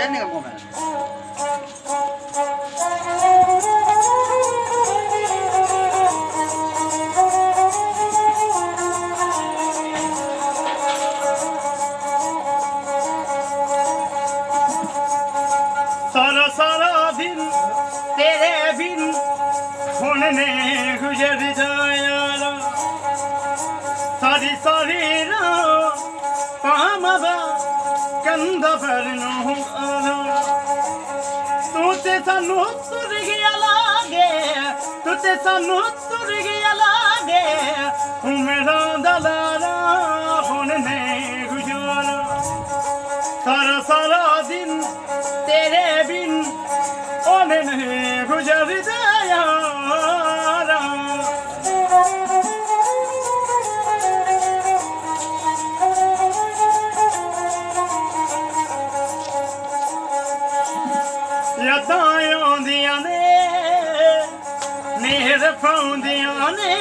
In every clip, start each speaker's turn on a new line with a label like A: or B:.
A: कहने का मुंह में
B: सारा सारा दिन तेरे बिन हुन ने गुजर जाया सारी सारी रात पामदा कंधा पर नु तू ते सानू तुर गया लागे तू ते सानू तुर गया लागे मेरा दलारा हुन ने गुजारा सारा सारा दिन तेरे बिन ओने नहीं गुजर जाया यादां आउंदियां ने मेहर पाउंदियां ने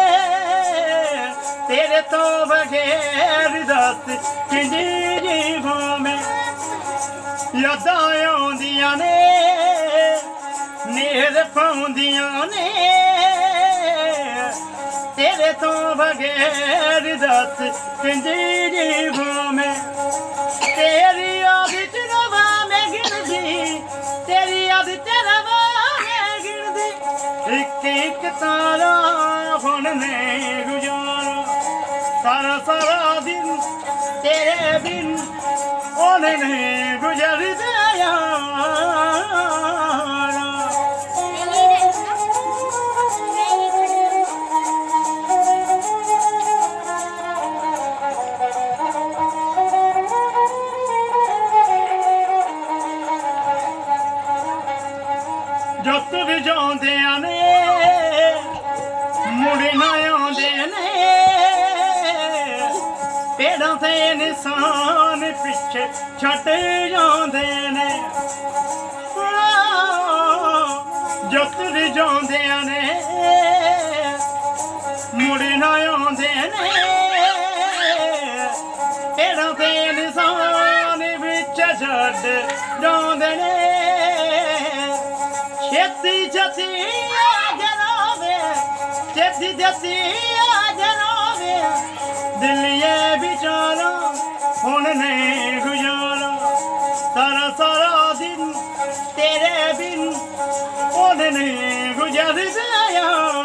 B: तेरे तो बगैर दस किंदी जीवां में यादां आउंदियां ने मेहर पाउंदियां ने तेरे तो बगैर दस किंदी जीवां में तेरी आदत रवा में गिनदी तेरी आदत रवा में गिनदी एक एक तारा हुन ने गुजारा सारा सारा दिन तेरे बिन ओने नहीं गुजर जाया जुत भी जाते ने मुड़े ना आते ने पेड़ों से निशान पिछे छट जाते ने जुत भी जाते ने मुड़े ना आते ने पेड़ों से निशान पिछे छट जाते ने छेती छेती जनाबे छेती छेती जनाबे दिलिये बेचारा हुन नहीं गुजारा सारा सारा दिन तेरे बिन हुन नहीं गुजर जाया